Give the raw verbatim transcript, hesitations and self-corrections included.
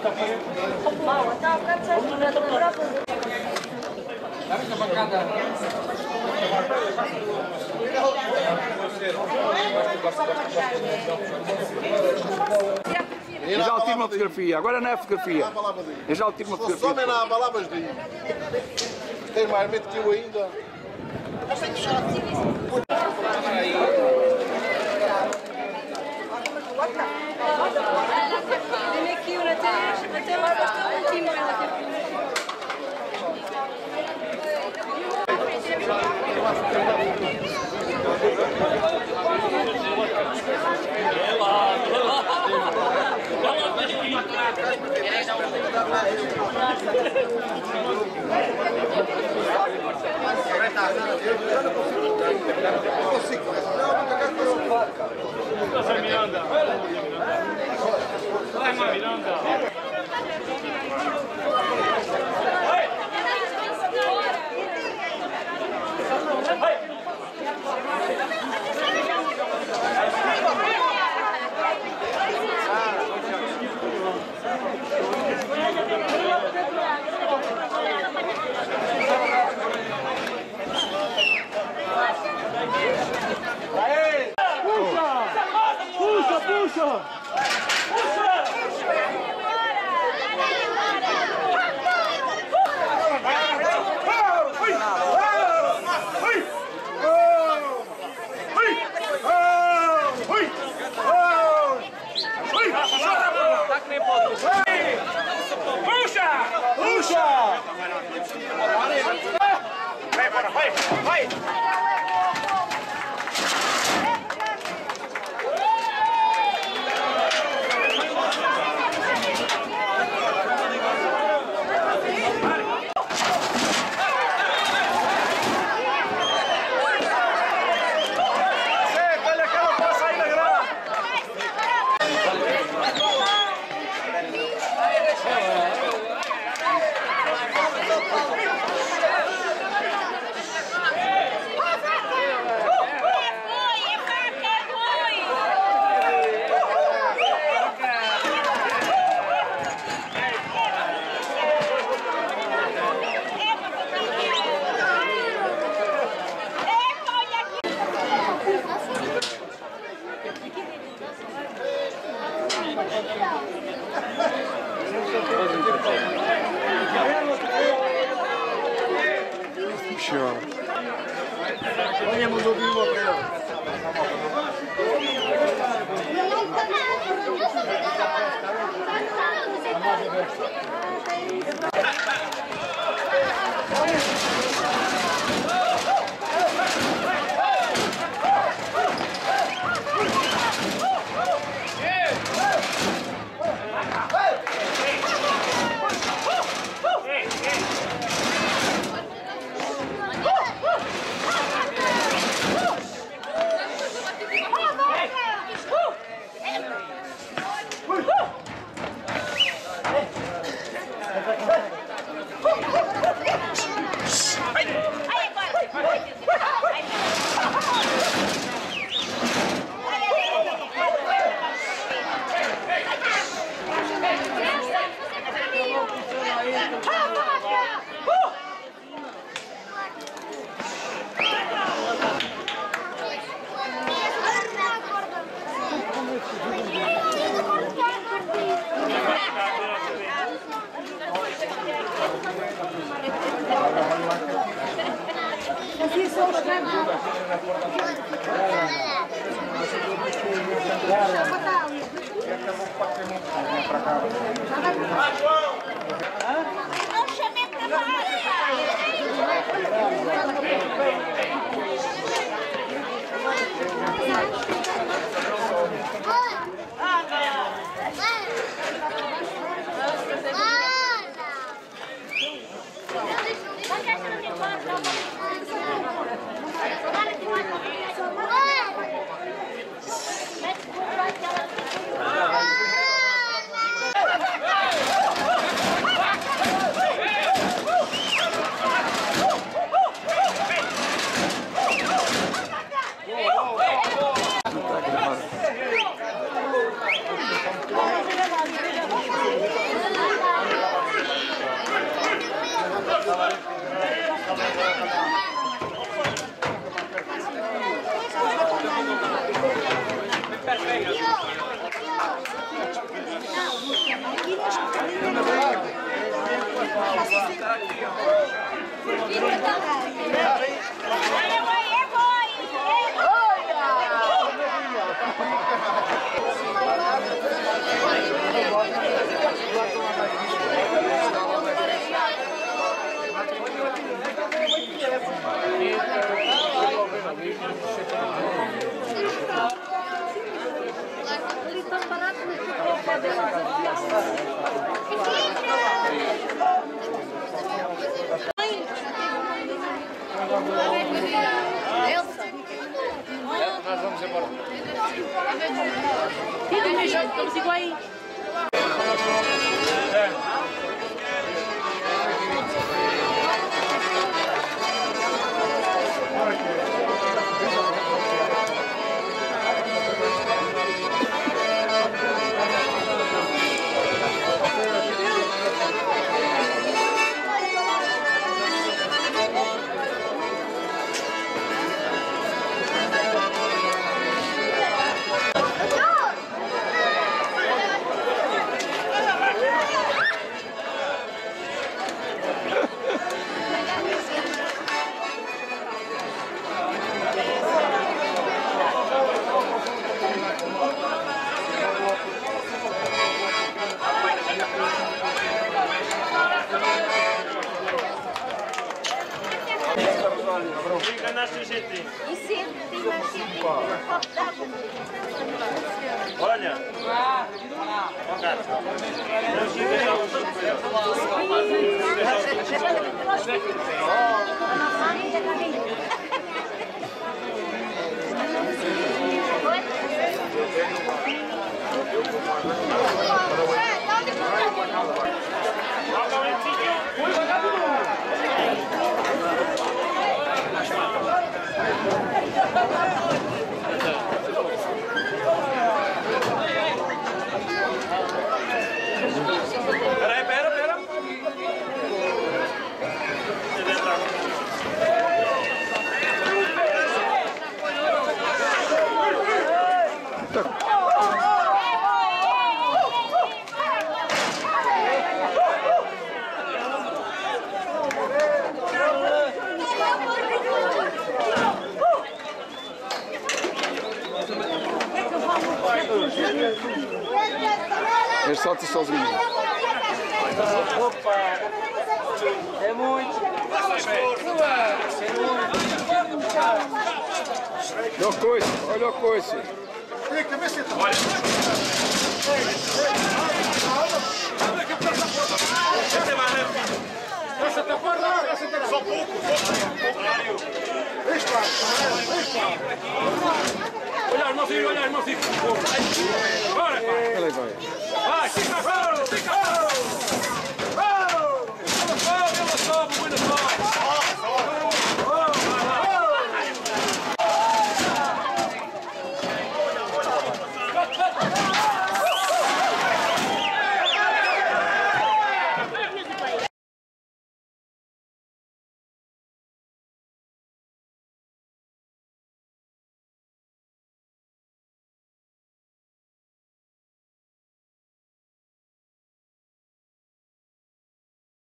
Mama, tá cansada, Dá-me essa bancada. Eu já lhe tiro uma fotografia, agora não é fotografia. Eu já lhe tiro uma fotografia. Só me na palavras de tem mais medo que eu ainda. Tem aqui uma até até lá do último Cosa Miranda? Vai, Miranda. Puxa, puxa! Puxa! Puxa! Vai, vai, vai! Vai! Vamos ouvir uma Aqui são os campos. Não chamei para Ah! Nós vamos embora. Estamos iguais. Enganaste, gente. E sempre tem mais sempre. Olha. Ó, gato. Não tinha que deixar os outros Peraí, pera, pera. Ele salta sozinho. Opa! É muito. Olha o coice, olha o coice. Olha. Só pouco, olha, irmãozinho, olha, irmãozinho. Bora, pai. Olha aí, vai. Vai, fica, fica.